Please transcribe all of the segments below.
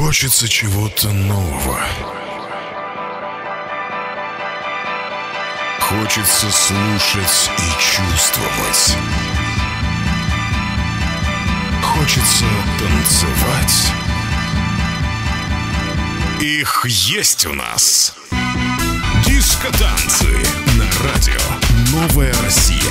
Хочется чего-то нового. Хочется слушать и чувствовать. Хочется танцевать. Их есть у нас. Диско-танцы на радио «Новая Россия».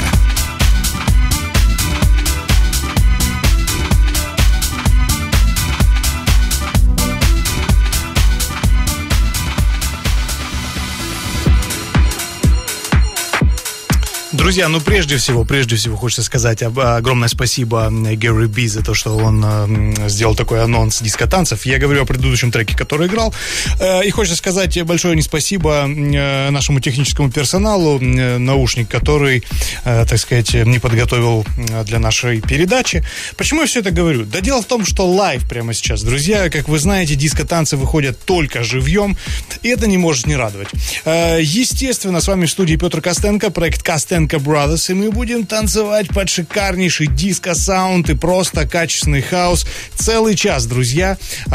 Друзья, ну прежде всего хочется сказать огромное спасибо Гэри Би за то, что он сделал такой анонс диско-танцев. Я говорю о предыдущем треке, который играл. И хочется сказать большое неспасибо нашему техническому персоналу, наушник, который, так сказать, не подготовил для нашей передачи. Почему я все это говорю? Да дело в том, что лайв прямо сейчас, друзья, как вы знаете, диско-танцы выходят только живьем, и это не может не радовать. Естественно, с вами в студии Петр Костенко, проект Костенко Brothers, и мы будем танцевать под шикарнейший диско-саунд и просто качественный хаус целый час, друзья.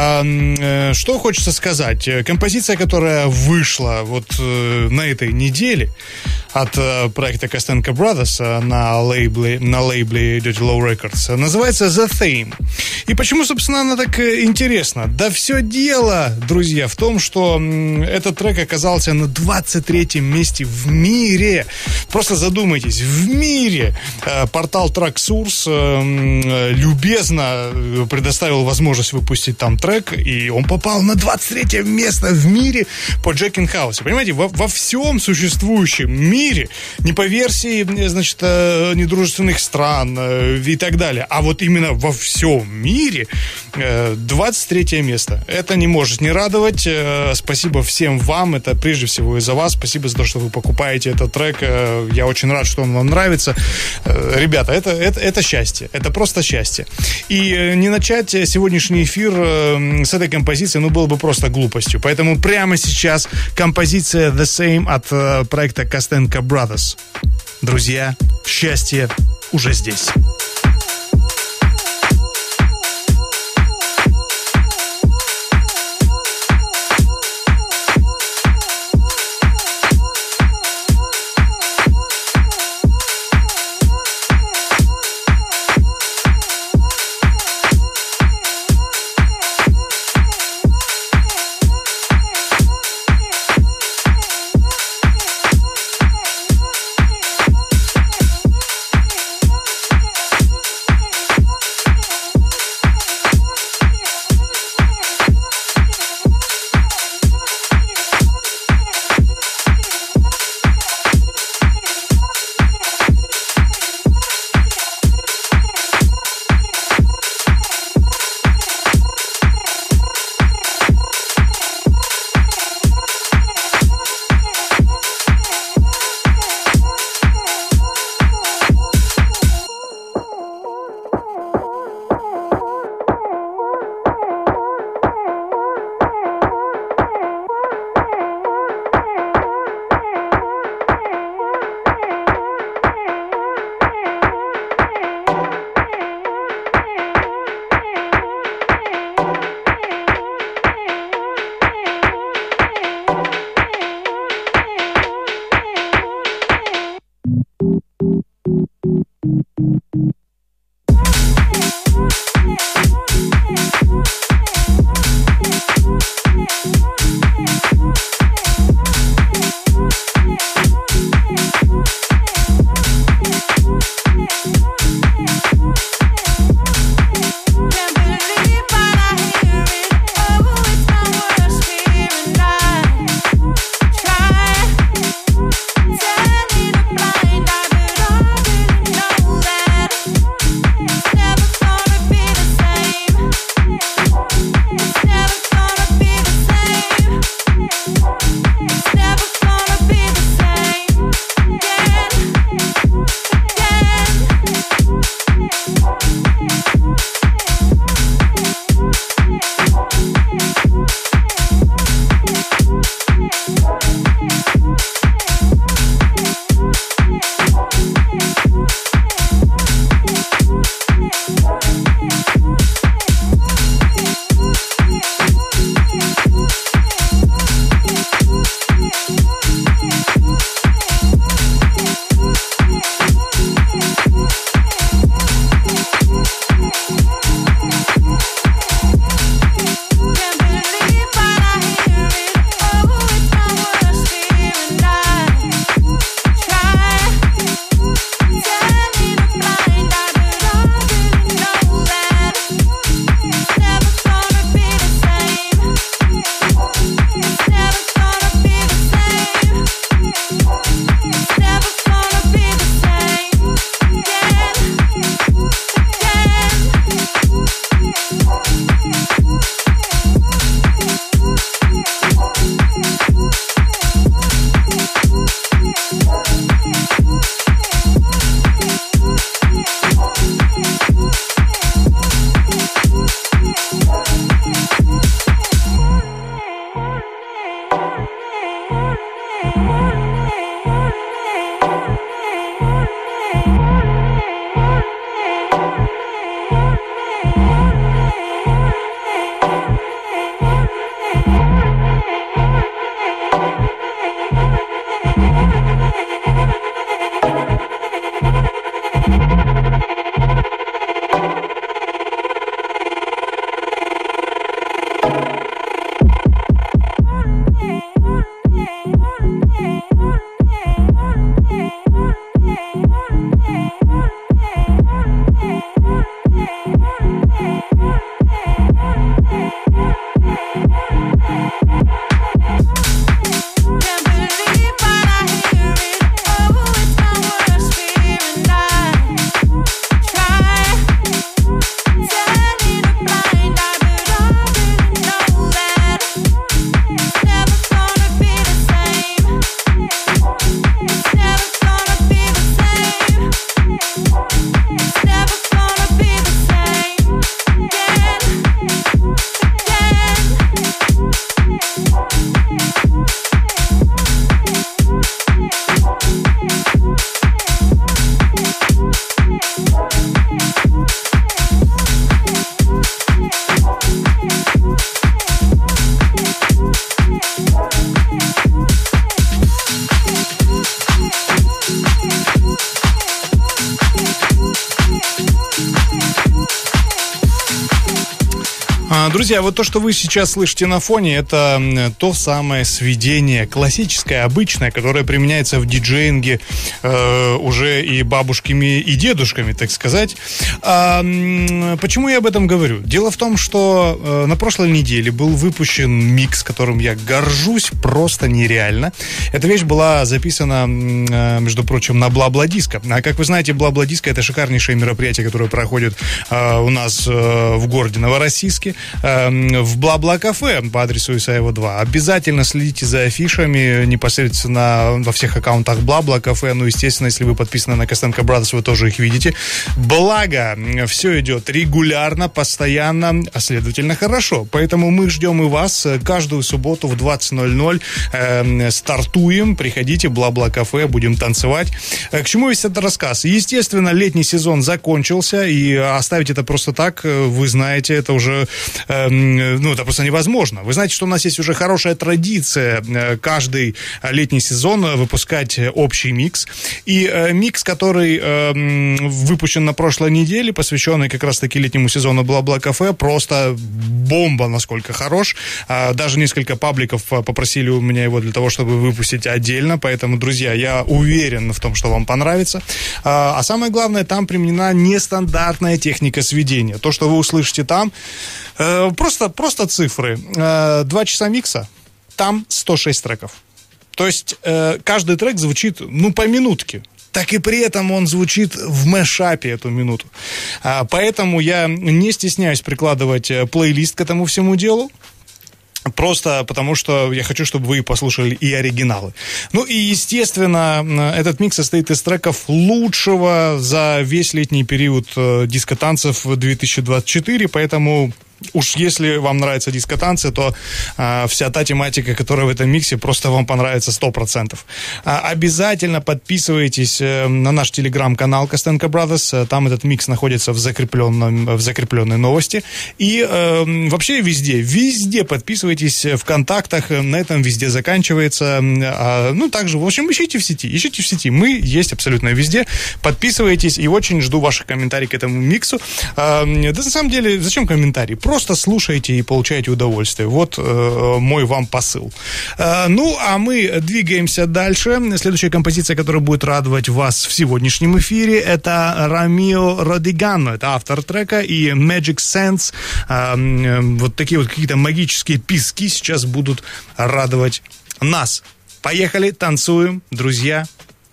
Что хочется сказать? Композиция, которая вышла вот на этой неделе от проекта Костенко Brothers на лейбле Dirty Low Records, называется The Theme. И почему, собственно, она так интересна? Да все дело, друзья, в том, что этот трек оказался на 23-м месте в мире. Просто задумайтесь, в мире портал Tracksource любезно предоставил возможность выпустить там трек, и он попал на 23-е место в мире по Джекин Хаусе. Понимаете, во всем существующем мире, не по версии, значит, недружественных стран и так далее, а вот именно во всем мире 23-е место. Это не может не радовать. Спасибо всем вам, это прежде всего из-за вас. Спасибо за то, что вы покупаете этот трек. Я очень рад, что он вам нравится. Ребята, это счастье. Это просто счастье. И не начать сегодняшний эфир с этой композиции, было бы просто глупостью. Поэтому прямо сейчас композиция The Same от проекта Костенко Brothers. Друзья, счастье уже здесь. Друзья, вот то, что вы сейчас слышите на фоне, это то самое сведение, классическое, обычное, которое применяется в диджеинге уже и бабушками, и дедушками, так сказать. Почему я об этом говорю? Дело в том, что на прошлой неделе был выпущен микс, которым я горжусь просто нереально. Эта вещь была записана, между прочим, на Бла-Бла-Диско. А как вы знаете, Бла-Бла-Диско — это шикарнейшее мероприятие, которое проходит у нас в городе Новороссийске, в Бла-Бла-кафе по адресу Исаева 2. Обязательно следите за афишами непосредственно во всех аккаунтах Бла-Бла-кафе. Ну, естественно, если вы подписаны на Костенко Brothers, вы тоже их видите. Благо, все идет регулярно, постоянно, а следовательно хорошо. Поэтому мы ждем и вас каждую субботу в 20:00. Стартуем, приходите, Бла-Бла-кафе, будем танцевать. К чему весь этот рассказ? Естественно, летний сезон закончился, и оставить это просто так, вы знаете, это уже это просто невозможно. Вы знаете, что у нас есть уже хорошая традиция каждый летний сезон выпускать общий микс. И микс, который выпущен на прошлой неделе, посвященный как раз-таки летнему сезону Бла-Бла-кафе, просто бомба, насколько хорош. Даже несколько пабликов попросили у меня его для того, чтобы выпустить отдельно. Поэтому, друзья, я уверен в том, что вам понравится. А самое главное, там применена нестандартная техника сведения. То, что вы услышите там, просто цифры. 2 часа микса, там 106 треков. То есть каждый трек звучит, по минутке. Так и при этом он звучит в мэшапе эту минуту. Поэтому я не стесняюсь прикладывать плейлист к этому всему делу. Просто потому, что я хочу, чтобы вы послушали и оригиналы. Ну и, естественно, этот микс состоит из треков лучшего за весь летний период дискотанцев 2024, поэтому уж если вам нравятся дискотанцы, то вся та тематика, которая в этом миксе, просто вам понравится 100%. Обязательно подписывайтесь на наш телеграм-канал Костенко Brothers. Там этот микс находится в закрепленной новости. И вообще везде подписывайтесь в контактах. На этом везде заканчивается. Также, в общем, ищите в сети. Мы есть абсолютно везде. Подписывайтесь. И очень жду ваших комментариев к этому миксу. Да, на самом деле, зачем комментарии? Просто слушайте и получайте удовольствие. Вот мой вам посыл. А мы двигаемся дальше. Следующая композиция, которая будет радовать вас в сегодняшнем эфире, это Ромео Родигано. Это автор трека, и Magic Sense. Вот такие вот какие-то магические пески сейчас будут радовать нас. Поехали, танцуем, друзья.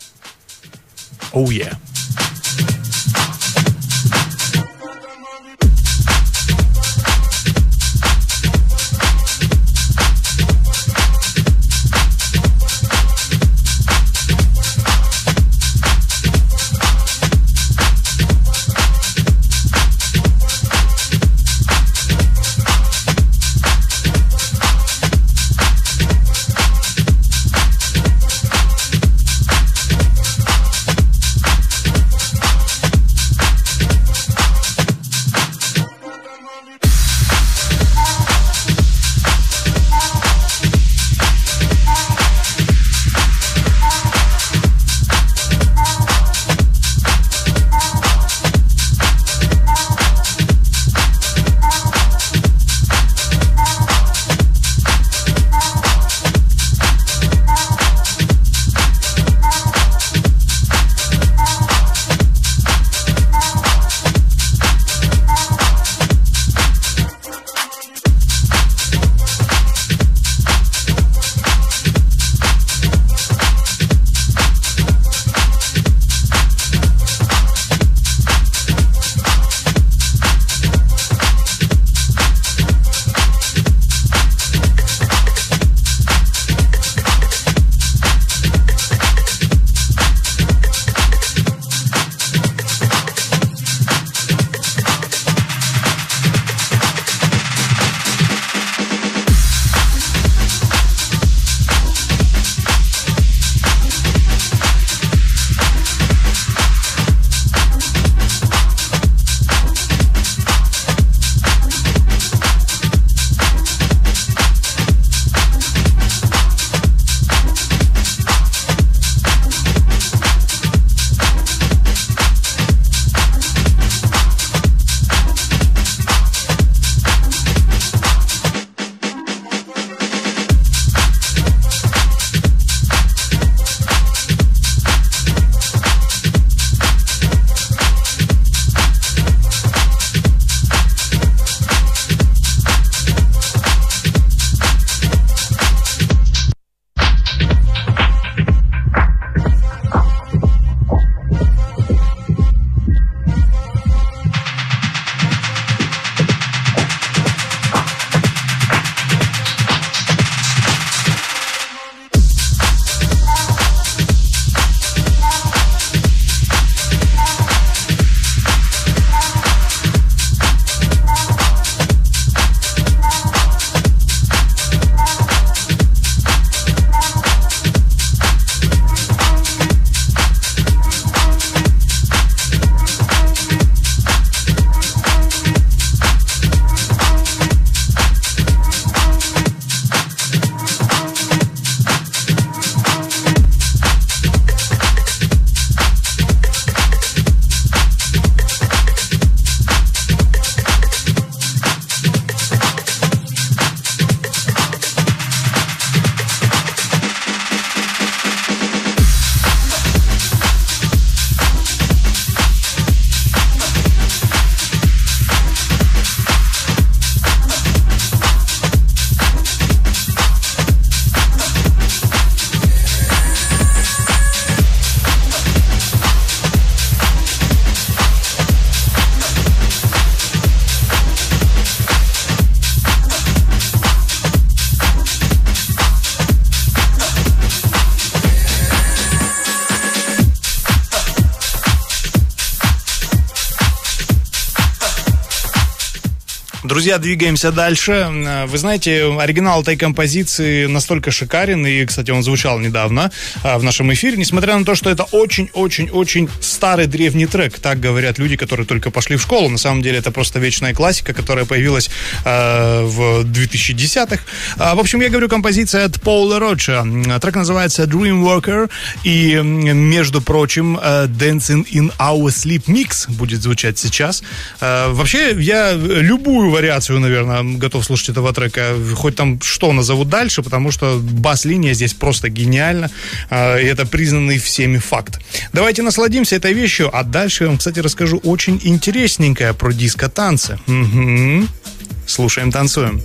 Oh yeah. Друзья, двигаемся дальше. Вы знаете, оригинал этой композиции настолько шикарен, и, кстати, он звучал недавно в нашем эфире, несмотря на то, что это очень-очень-очень старый древний трек. Так говорят люди, которые только пошли в школу. На самом деле это просто вечная классика, которая появилась в 2010-х. В общем, я говорю, композиция от Пола Роуча. Трек называется Dreamwalker, и, между прочим, Dancing in Our Sleep Mix будет звучать сейчас. Вообще, я любую вариацию, наверное, готов слушать этого трека, хоть там что назовут дальше, потому что бас-линия здесь просто гениальна, и это признанный всеми факт. Давайте насладимся этой вещью, а дальше я вам, кстати, расскажу очень интересненькое про диско-танцы. Угу. Слушаем, танцуем.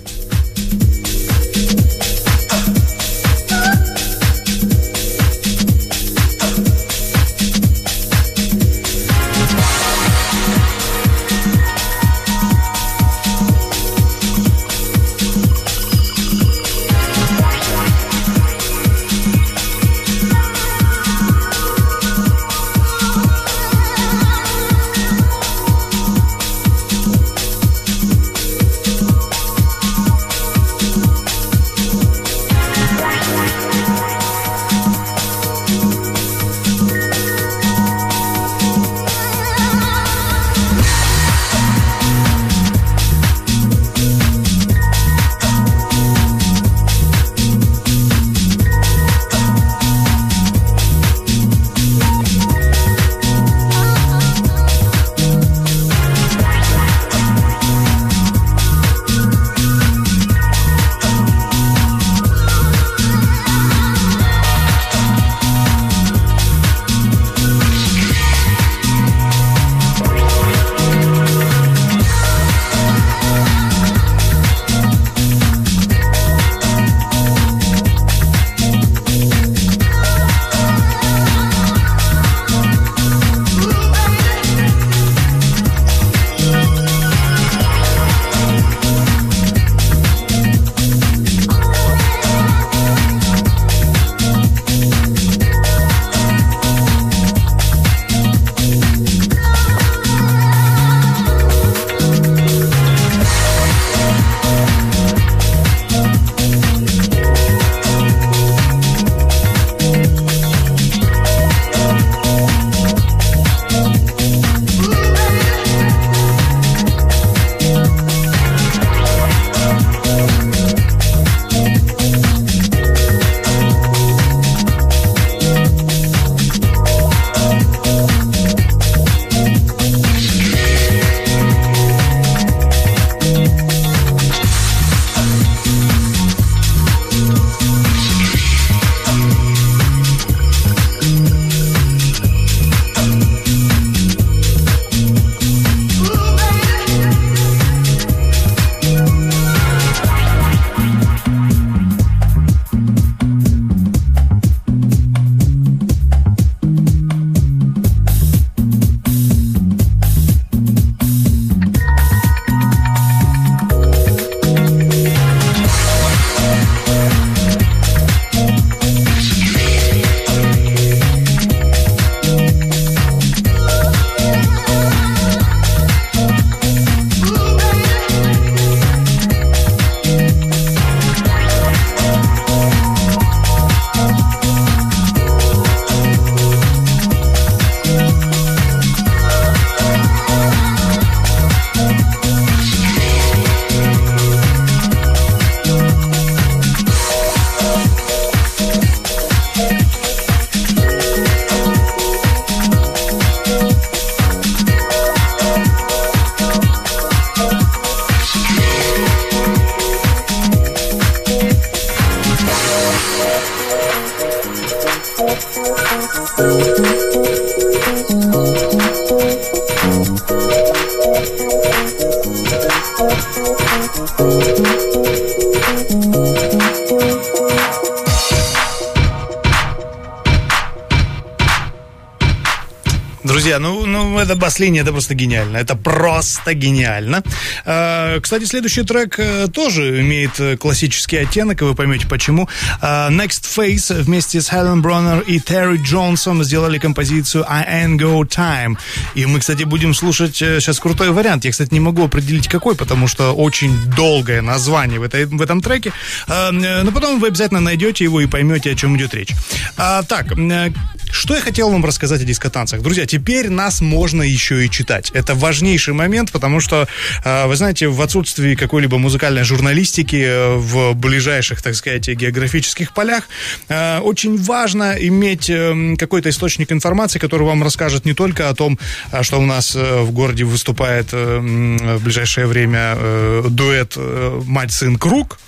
Друзья, ну эта бас-линия, это просто гениально. Это просто гениально. Кстати, следующий трек тоже имеет классический оттенок, и вы поймете почему. Next Phase вместе с Хелен Броннер и Терри Джонсом сделали композицию I Ain't Got Time. И мы, кстати, будем слушать сейчас крутой вариант. Я, кстати, не могу определить какой, потому что очень долгое название в этом треке. Но потом вы обязательно найдете его и поймете, о чем идет речь. Так, что я хотел вам рассказать о дискотанцах. Друзья, теперь нас можно еще и читать. Это важнейший момент, потому что, вы знаете, в отсутствии какой-либо музыкальной журналистики в ближайших, так сказать, географических полях, очень важно иметь какой-то источник информации, который вам расскажет не только о том, что у нас в городе выступает в ближайшее время дуэт «Мать-сын Круг»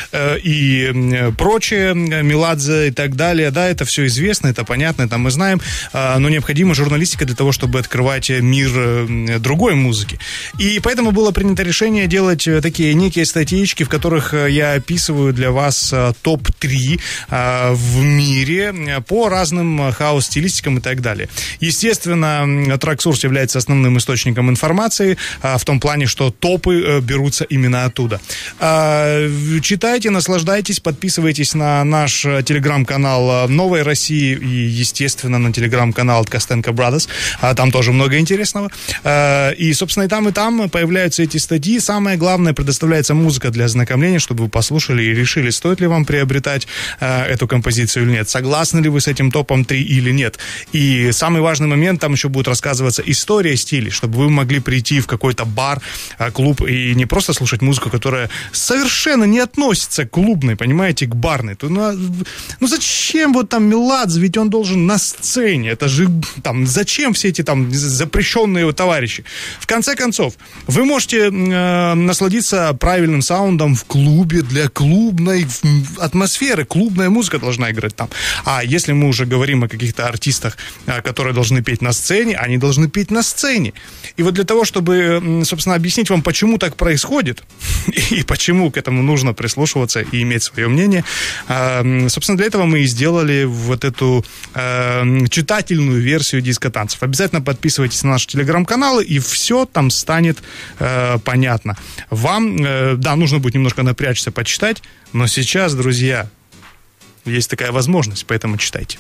и прочее, Меладзе и так далее. Да, это все известно, это понятно, это мы знаем, но необходима журналистика для того, чтобы открывать мир другой музыки. И поэтому было принято решение делать такие некие статьички, в которых я описываю для вас топ-3 в мире по разным хаос-стилистикам и так далее. Естественно, Tracksource является основным источником информации в том плане, что топы берутся именно оттуда. Читайте, наслаждайтесь, подписывайтесь на наш телеграм-канал «Новой России» и, естественно, на телеграм-канал от Костенко Brothers. Там тоже много интересного. И, собственно, и там появляются эти статьи. Самое главное, предоставляется музыка для ознакомления, чтобы вы послушали и решили, стоит ли вам приобретать эту композицию или нет. Согласны ли вы с этим топом 3 или нет. И самый важный момент, там еще будет рассказываться история стилей, чтобы вы могли прийти в какой-то бар, клуб и не просто слушать музыку, которая совершенно не относится к клубной, понимаете, к барной. Ну зачем вот там Меладзе, ведь он должен на сцене, это же там, зачем все эти там запрещенные товарищи? В конце концов, вы можете насладиться правильным саундом в клубе для клубной атмосферы, клубная музыка должна играть там. А если мы уже говорим о каких-то артистах, которые должны петь на сцене, они должны петь на сцене. И вот для того, чтобы, собственно, объяснить вам, почему так происходит и почему к этому нужно прислушиваться и иметь свое мнение, собственно, для этого мы и сделали вот эту читательную версию дискотанцев. Обязательно подписывайтесь на наши телеграм-каналы, и все там станет понятно. Вам, да, нужно будет немножко напрячься, почитать, но сейчас, друзья, есть такая возможность, поэтому читайте.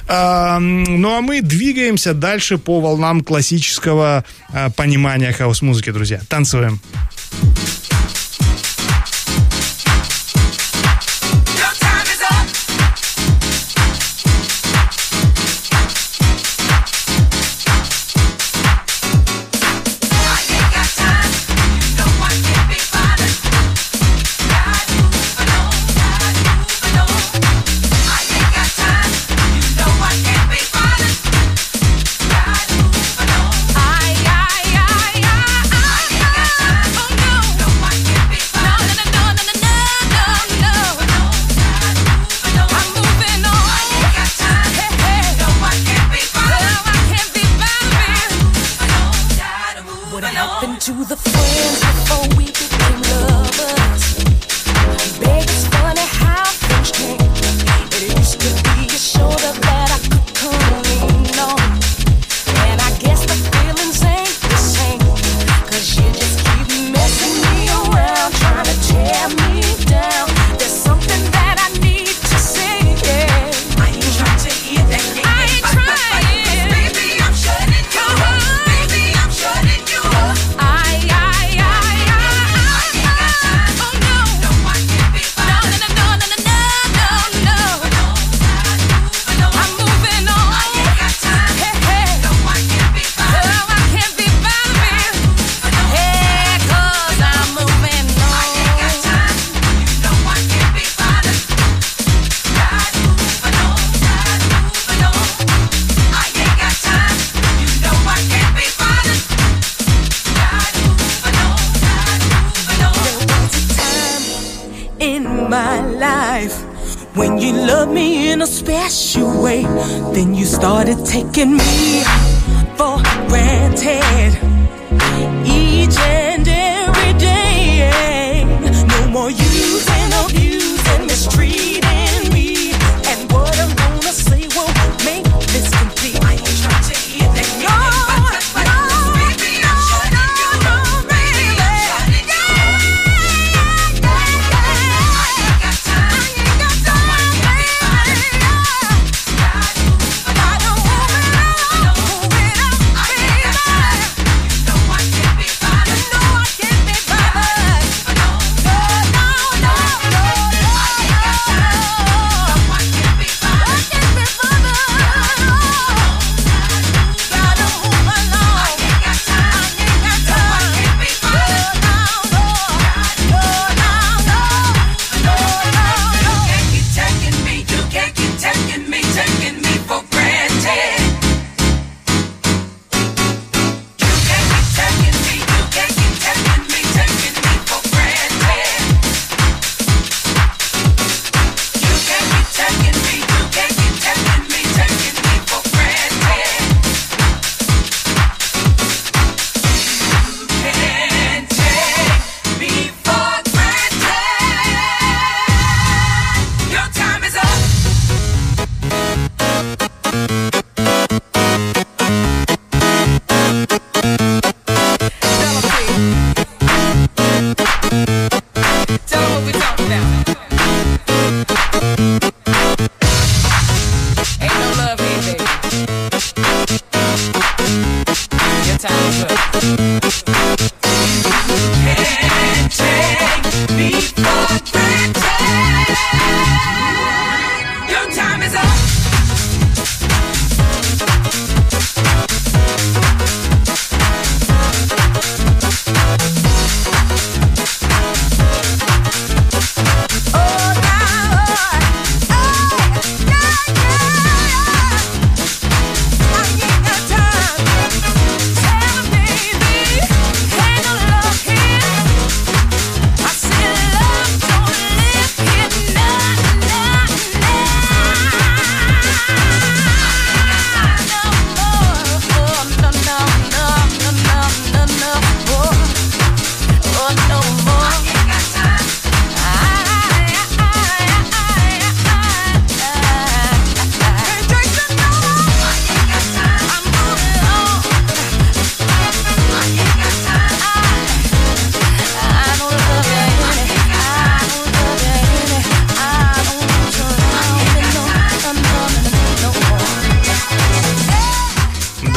Ну, а мы двигаемся дальше по волнам классического понимания хаус-музыки, друзья. Танцуем. Then you started taking me for granted each and every day. No more using, abusing, mistreating me. And what I'm gonna say won't make this complete. I ain't trying to hear that.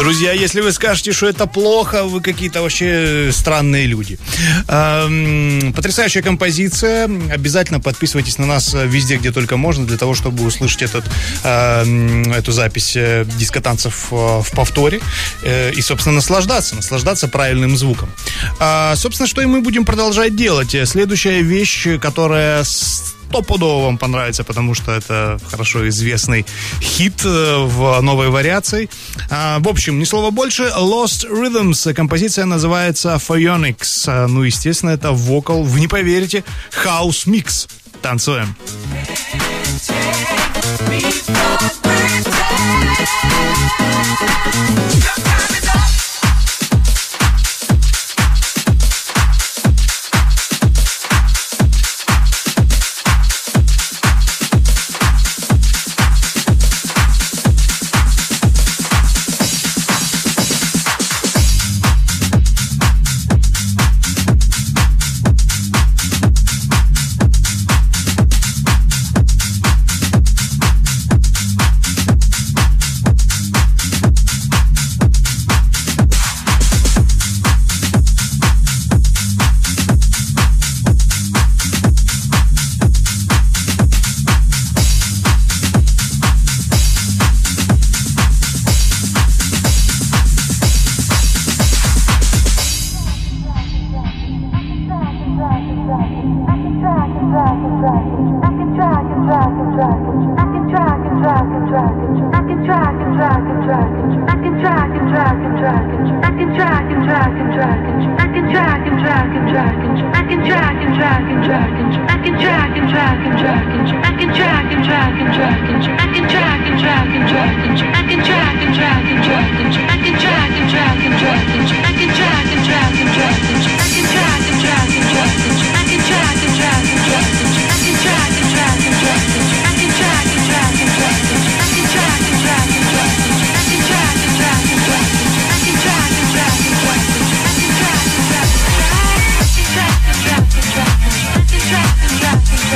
Друзья, если вы скажете, что это плохо, вы какие-то вообще странные люди. Потрясающая композиция. Обязательно подписывайтесь на нас везде, где только можно, для того, чтобы услышать эту запись дискотанцев в повторе и, собственно, наслаждаться правильным звуком. Собственно, что и мы будем продолжать делать. Следующая вещь, которая стопудово вам понравится, потому что это хорошо известный хит в новой вариации. В общем, ни слова больше. Lost Rhythms. Композиция называется Phoenix. Ну, естественно, это вокал, вы не поверите, House Mix. Танцуем.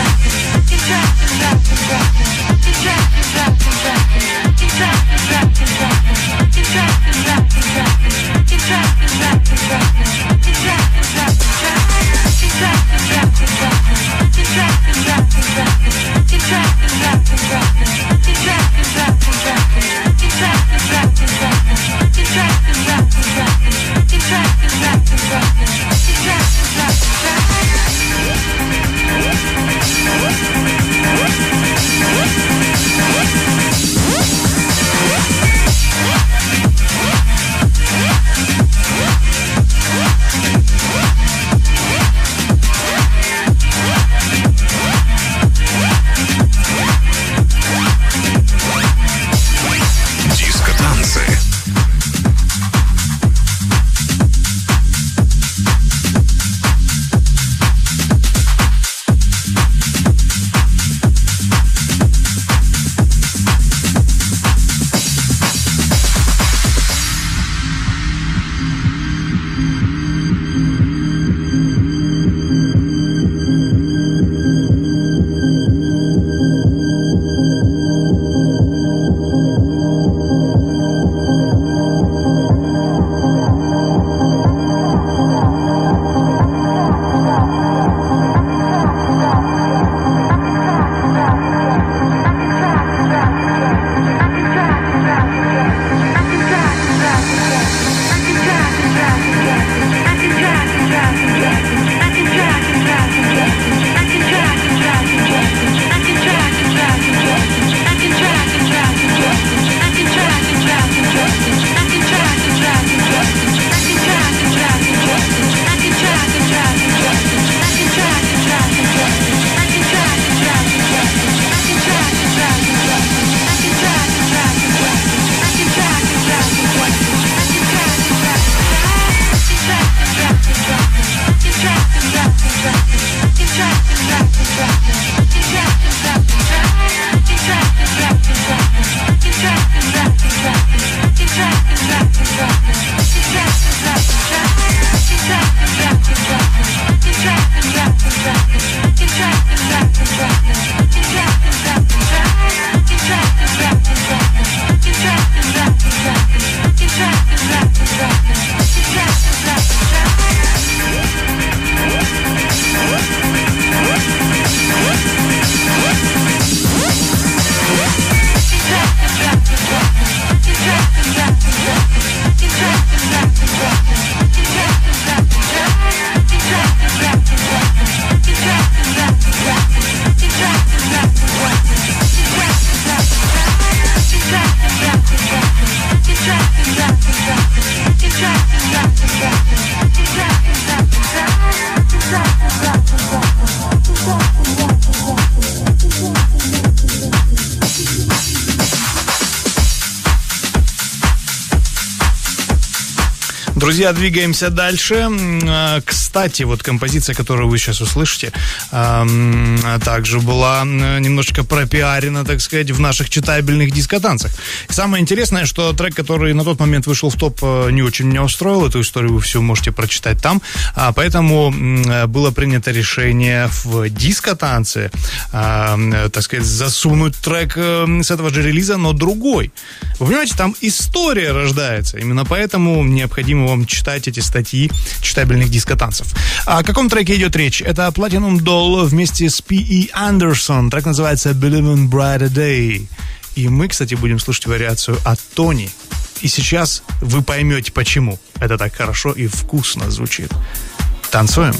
I can Друзья, двигаемся дальше. Кстати, вот композиция, которую вы сейчас услышите, также была немножечко пропиарена, так сказать, в наших читабельных дискотанцах. И самое интересное, что трек, который на тот момент вышел в топ, не очень меня устроил. Эту историю вы все можете прочитать там. Поэтому было принято решение в дискотанце, так сказать, засунуть трек с этого же релиза, но другой. Вы понимаете, там история рождается. Именно поэтому необходимо вам читать эти статьи читабельных дискотанцев. О каком треке идет речь? Это Platinum Doll вместе с P.E. Anderson. Трек называется Believe in Brighter Day. И мы, кстати, будем слушать вариацию от Тони. И сейчас вы поймете, почему это так хорошо и вкусно звучит. Танцуем.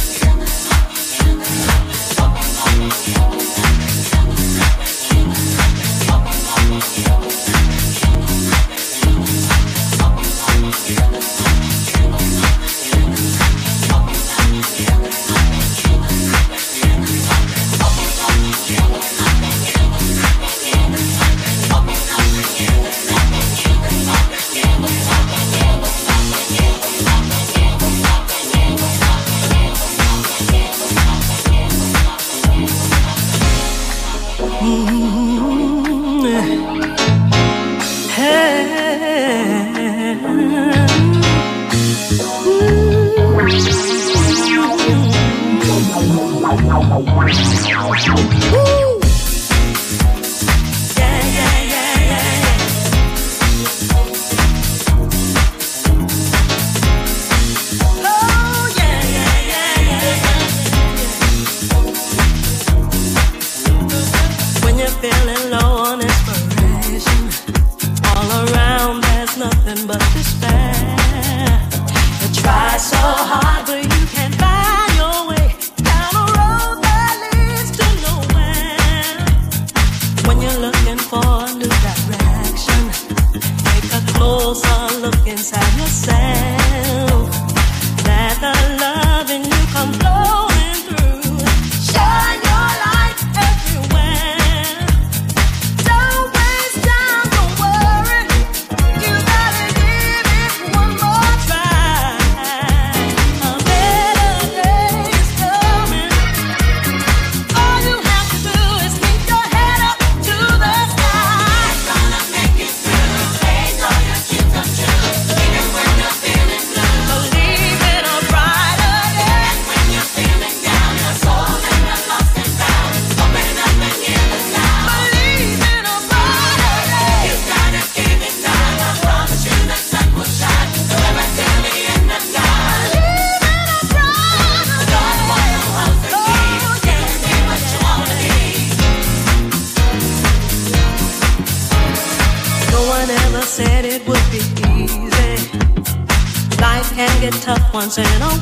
Once in a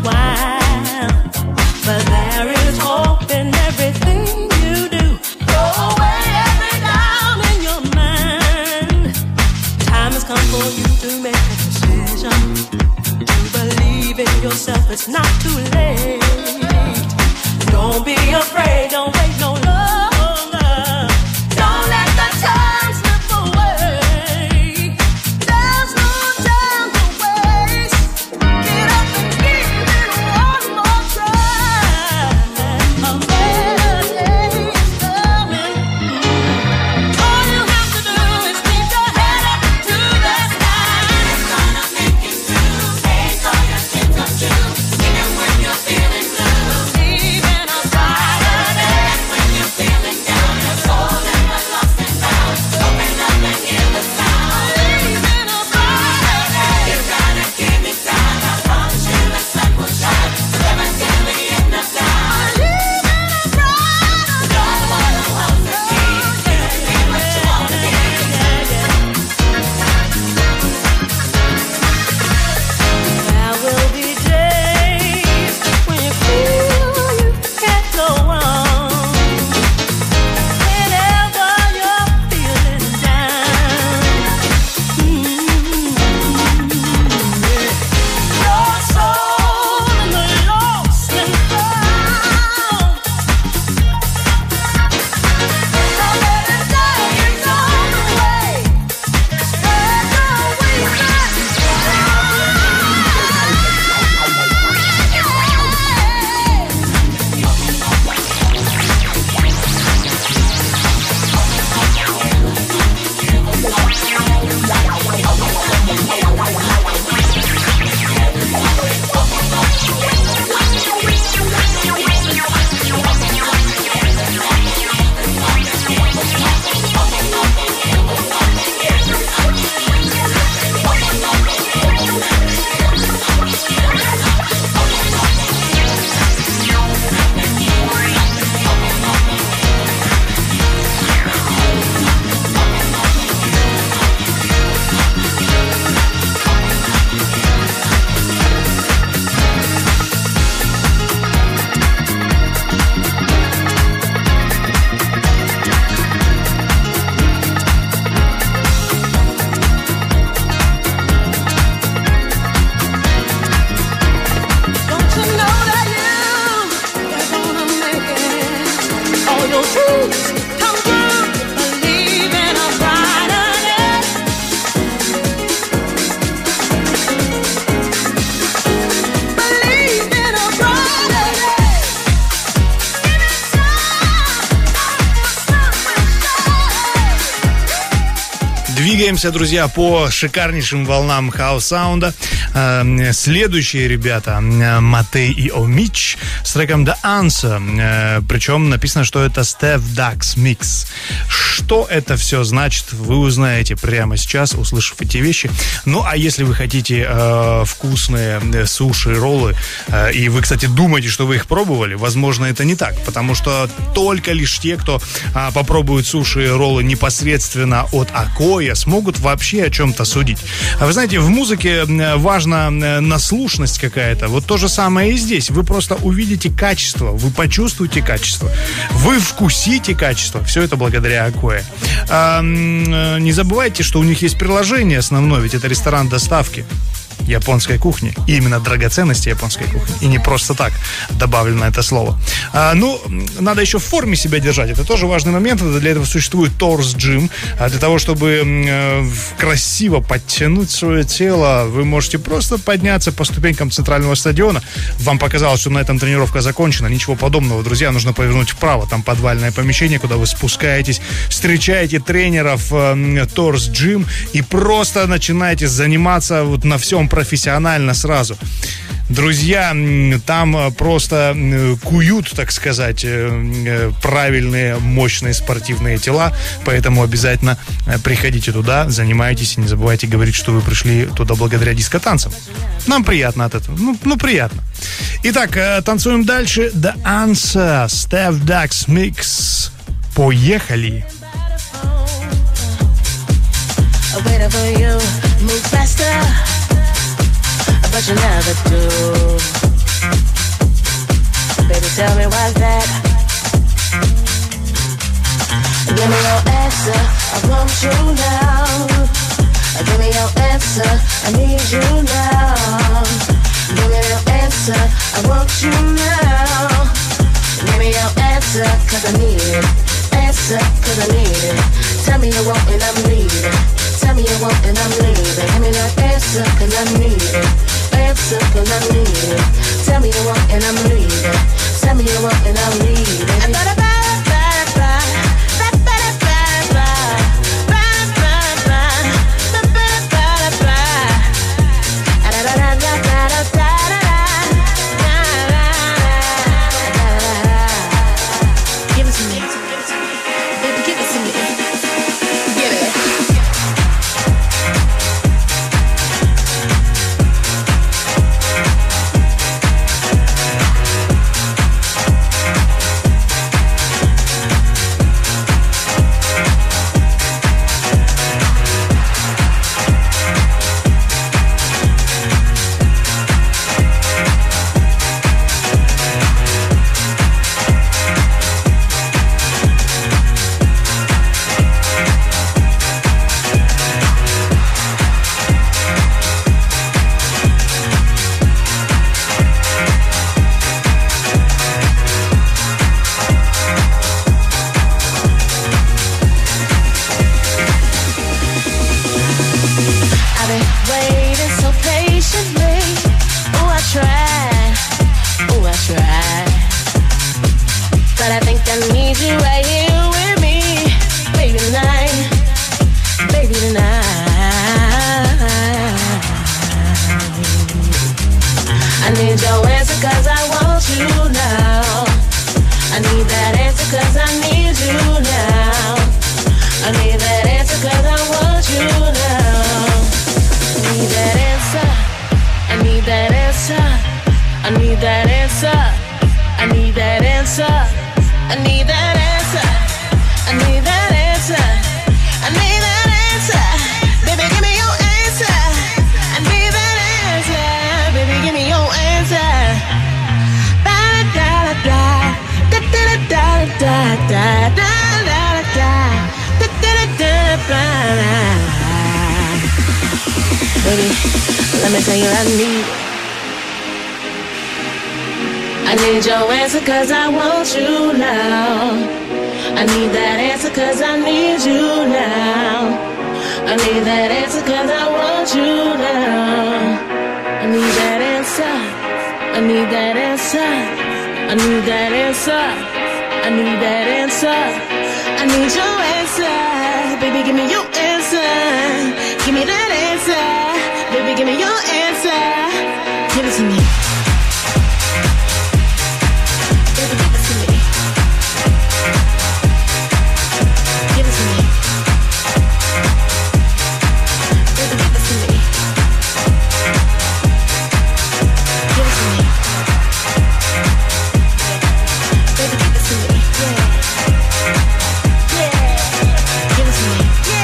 while, but there is hope in everything you do. Throw away every doubt in your mind. Time has come for you to make a decision. To believe in yourself, it's not too late. Don't be afraid, don't wait no longer. Don't let the time slip away. There's no time to waste. Get up and give it one more try. A better day is coming. All you have to do is keep your head up to the sky. It's gonna make it through. Face all your dreams come true. Even when you're feeling blue. Believe in a brighter day. When you're двигаемся, друзья, по шикарнейшим волнам хаус-саунда. Следующие ребята Матей и Омич с треком The Answer. Причем написано, что это Steph Dax Mix. Что это все значит, вы узнаете прямо сейчас, услышав эти вещи. Ну, а если вы хотите вкусные суши, роллы, и вы, кстати, думаете, что вы их пробовали, возможно, это не так, потому что только лишь те, кто попробует суши и роллы непосредственно от Акоя, смогут вообще о чем-то судить. А вы знаете, в музыке важна наслушность какая-то. Вот то же самое и здесь. Вы просто увидите качество, вы почувствуете качество, вы вкусите качество. Все это благодаря Акоя. Не забывайте, что у них есть приложение основное, ведь это ресторан доставки японской кухни. И именно драгоценности японской кухни. И не просто так добавлено это слово. Надо еще в форме себя держать. Это тоже важный момент. Для этого существует Tor's Gym. Для того, чтобы красиво подтянуть свое тело, вы можете просто подняться по ступенькам центрального стадиона. Вам показалось, что на этом тренировка закончена. Ничего подобного, друзья. Нужно повернуть вправо. Там подвальное помещение, куда вы спускаетесь, встречаете тренеров Tor's Gym и просто начинаете заниматься вот на всем профессионально сразу. Друзья, там просто куют, так сказать, правильные, мощные спортивные тела, поэтому обязательно приходите туда, занимайтесь и не забывайте говорить, что вы пришли туда благодаря дискотанцам. Нам приятно от этого. Ну приятно. Итак, танцуем дальше. The Answer, Steph Dax Mix. Поехали! But you never do. Baby, tell me why's that? Give me your answer, I want you now. Give me your answer, I need you now. Give me your answer, I want you now. Give me your answer, cause I need it. Answer, cause I need it. Tell me you want and I'm leaving. Tell me you want and I'm leaving. Give me that answer, cause I need it. Answer, cause I need it. Tell me you want and I'm leaving. Tell me you want and I'm leaving. I gotta buy. Cause I want you now. I need that answer cause I need you now. I need that answer cause I want you now. I need that answer. I need that answer. I need that answer. I need that answer. I need your answer. Baby, give me your answer. answer. Give me that answer. Baby, give me your answer. Give it to me. Baby, give it to me. Give it to me. Baby, give it to me. Give it to me. Baby, give it to me. Give it to me.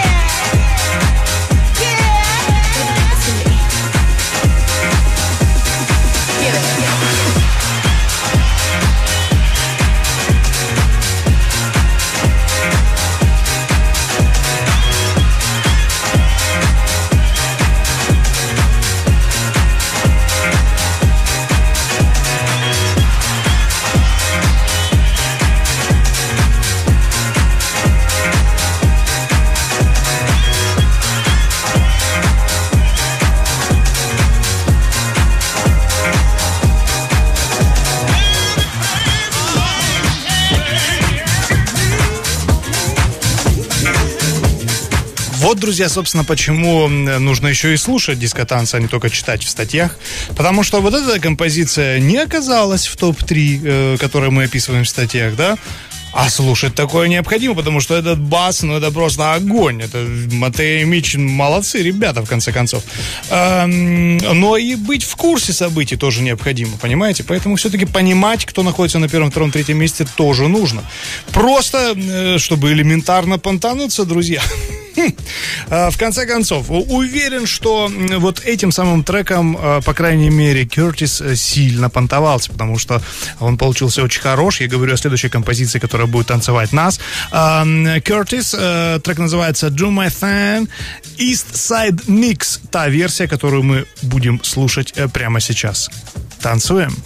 Вот, друзья, собственно, почему нужно еще и слушать дискотанцы, а не только читать в статьях. Потому что вот эта композиция не оказалась в топ-3, которые мы описываем в статьях, да? А слушать такое необходимо, потому что этот бас, ну, это просто огонь. Это Матео и Мич, молодцы ребята, в конце концов. Но и быть в курсе событий тоже необходимо, понимаете? Поэтому все-таки понимать, кто находится на первом, втором, третьем месте, тоже нужно. Просто, чтобы элементарно понтануться, друзья. В конце концов, уверен, что вот этим самым треком, по крайней мере, Кертис сильно понтовался, потому что он получился очень хорош. Я говорю о следующей композиции, которая будет танцевать нас. Кертис, трек называется Do My Thing, East Side Mix, та версия, которую мы будем слушать прямо сейчас. Танцуем.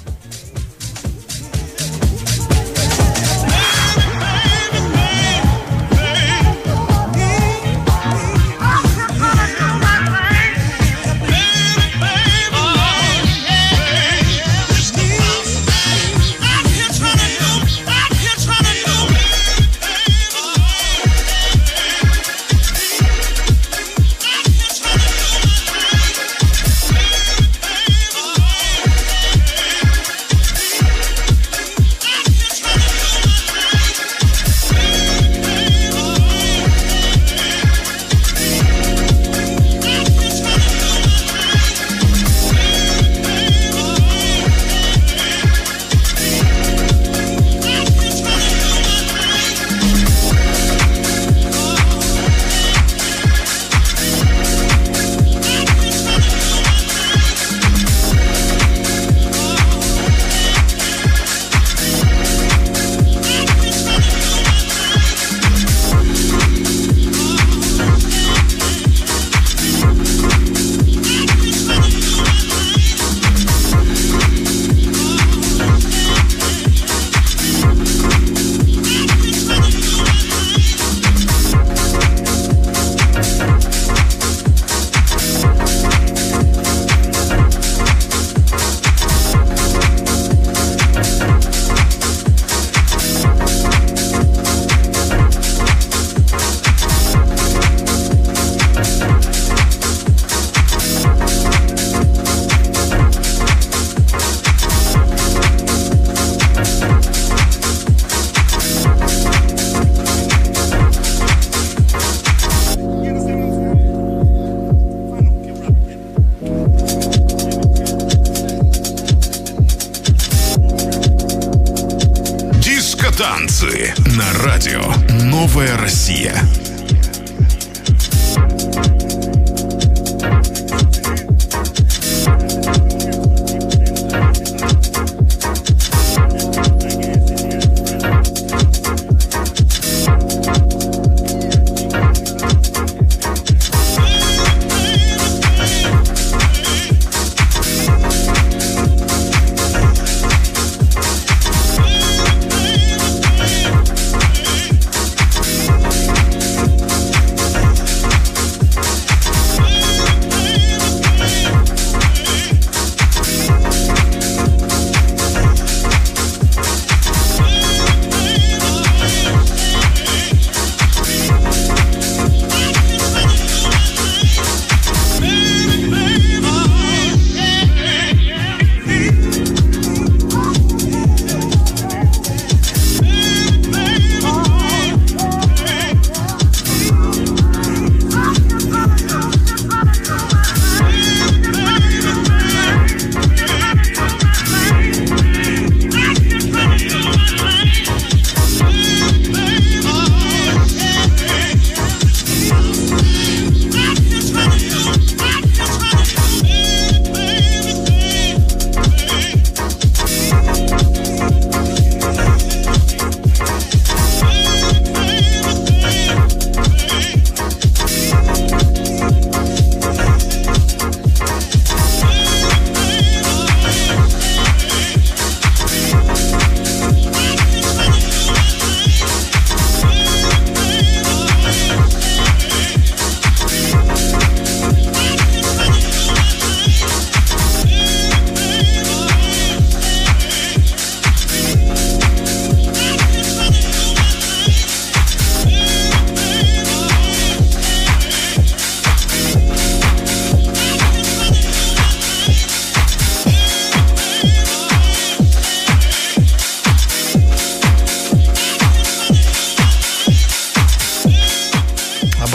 Танцы на радио «Новая Россия».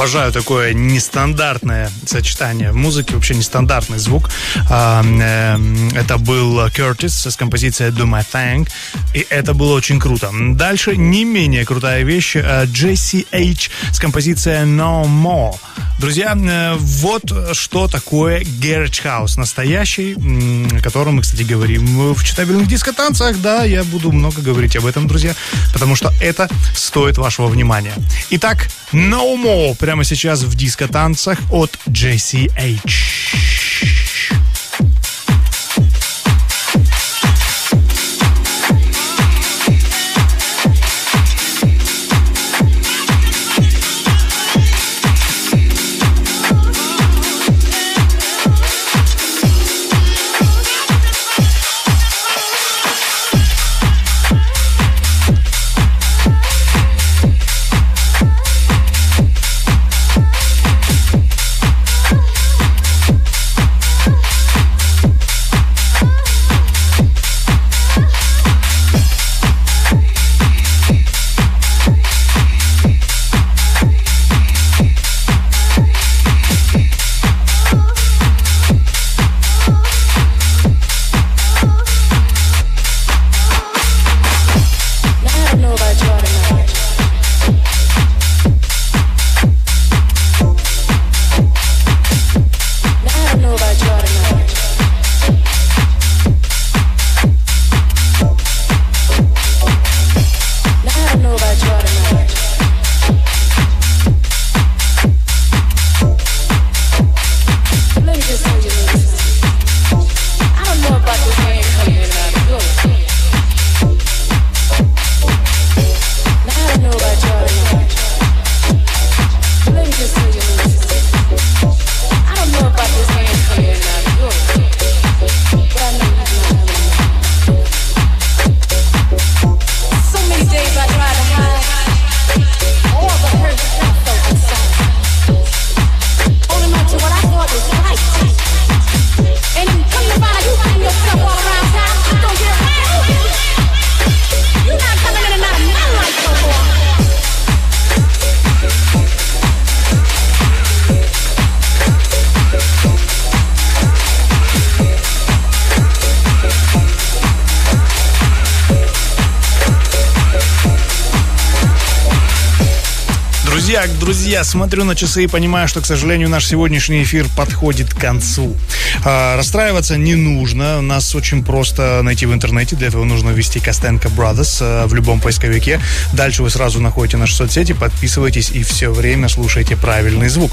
Обожаю такое нестандартное сочетание в музыке, вообще нестандартный звук. Это был Curtis с композицией Do My Thing, и это было очень круто. Дальше не менее крутая вещь, JCH с композицией No More. Друзья, вот что такое Garage House настоящий, о котором мы, кстати, говорим в читабельных дискотанцах. Да, я буду много говорить об этом, друзья, потому что это стоит вашего внимания. Итак, No More прямо сейчас в дискотанцах от JCH. Друзья, смотрю на часы и понимаю, что, к сожалению, наш сегодняшний эфир подходит к концу. Расстраиваться не нужно. Нас очень просто найти в интернете. Для этого нужно ввести Костенко Brothers в любом поисковике. Дальше вы сразу находите наши соцсети, подписывайтесь и все время слушайте правильный звук.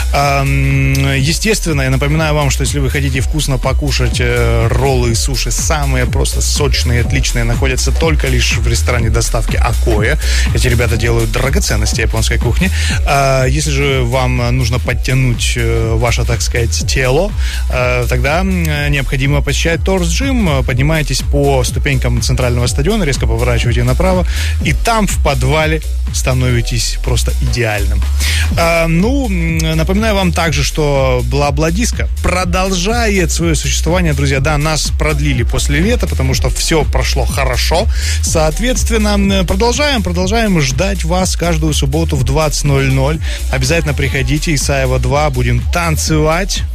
Естественно, я напоминаю вам, что если вы хотите вкусно покушать, роллы и суши, самые просто сочные, отличные, находятся только лишь в ресторане доставки Акоя. Эти ребята делают драгоценности японской кухни. Если же вам нужно подтянуть ваше, так сказать, тело, тогда необходимо посещать Торс Джим. Поднимаетесь по ступенькам центрального стадиона, резко поворачиваете направо, и там в подвале становитесь просто идеальным. Напоминаю вам также, что Бла-Бла-Диско продолжает свое существование, друзья. Да, нас продлили после лета, потому что все прошло хорошо. Соответственно, продолжаем ждать вас каждую субботу в 20:00. Обязательно приходите, Исаева 2, будем танцевать.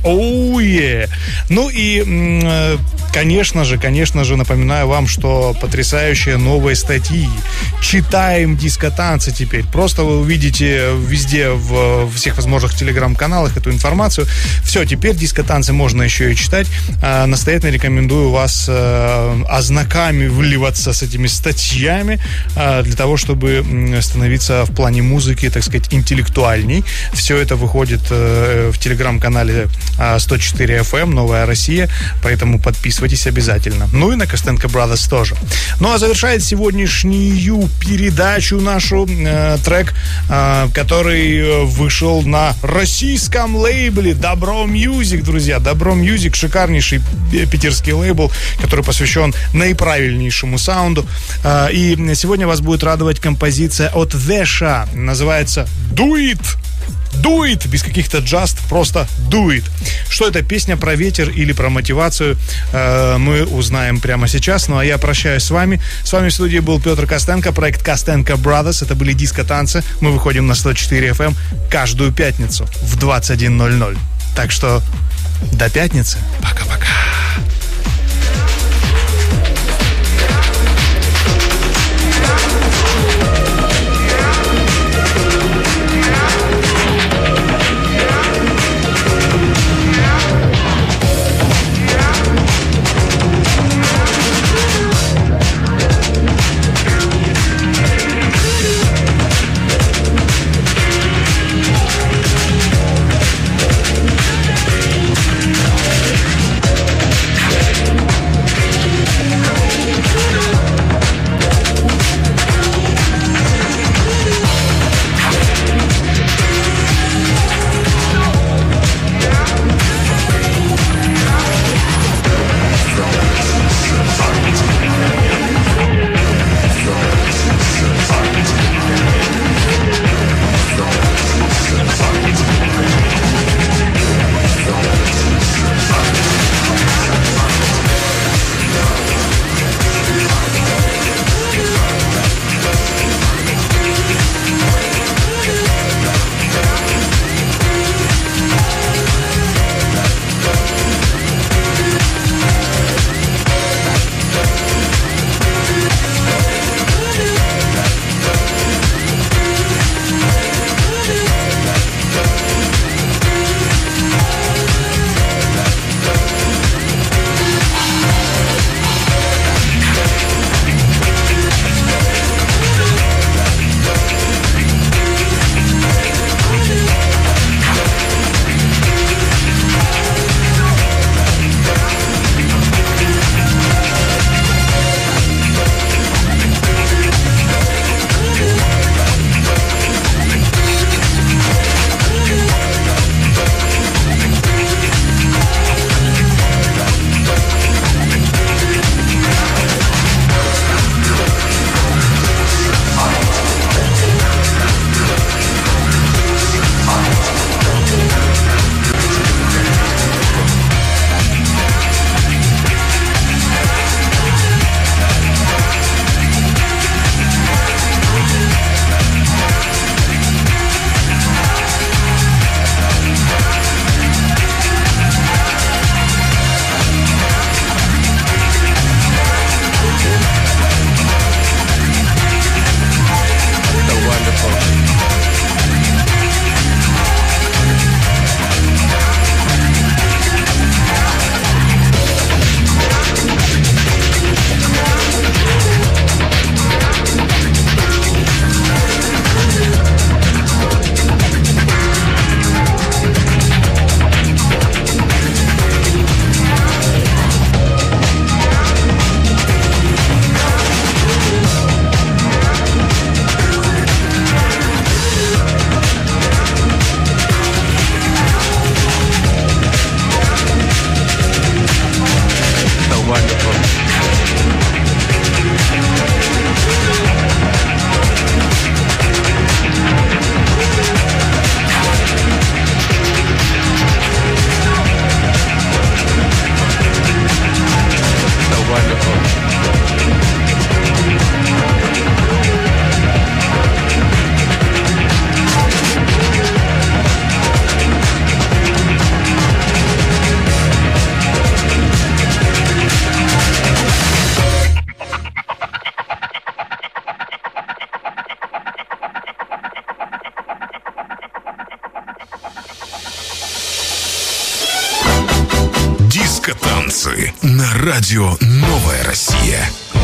Ну и, конечно же, напоминаю вам, что потрясающие новые статьи. Читаем дискотанцы теперь. Просто вы увидите везде в всех возможных телеграм-каналах эту информацию. Все, теперь дискотанцы можно еще и читать. Настоятельно рекомендую вас ознакомливаться с этими статьями для того, чтобы становиться в плане музыки, так сказать, интеллектуальней. Все это выходит в телеграм-канале 104 FM, Новая Россия, поэтому подписывайтесь обязательно. Ну и на Костенко Brothers тоже. Ну а завершает сегодняшнюю передачу нашу трек, который вышел на российском лейбле Добро Music, друзья. Добро Music, шикарнейший питерский лейбл, который посвящен наиправильнейшему саунду. И сегодня вас будет радовать композиция от Веша. Называется Do It. Do it, без каких-то just, просто do it. Что это, песня про ветер или про мотивацию, мы узнаем прямо сейчас. Ну а я прощаюсь с вами. С вами в студии был Петр Костенко, проект Костенко Brothers. Это были диско-танцы. Мы выходим на 104 FM каждую пятницу в 21:00. Так что до пятницы. Пока-пока. Диско-танцы на радио «Новая Россия».